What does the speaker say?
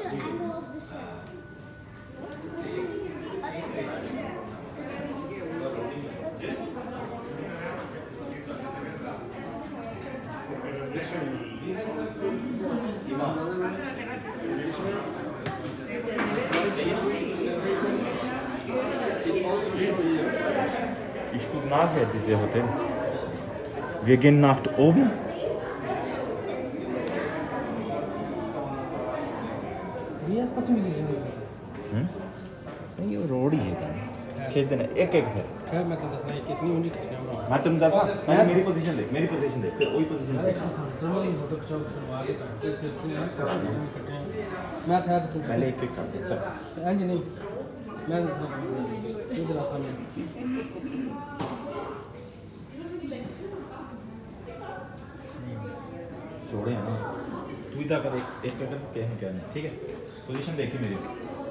Ich gucke nachher diese Hotel. Wir gehen nach oben. ये road ही है खेल देना एक एक है मैं तुम दफा पहले मेरी पोजीशन देख फिर वही पोजीशन देख पहले एक एक कर दे चल नहीं मैं इधर सामने जोड़े हैं ना तू इधर कर एक कर क्या नहीं ठीक है पोजीशन देखी मेरी